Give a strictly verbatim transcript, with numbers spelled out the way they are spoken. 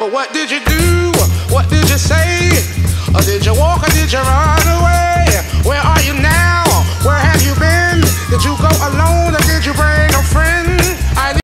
What did you do? What did you say? Or did you walk or did you run away?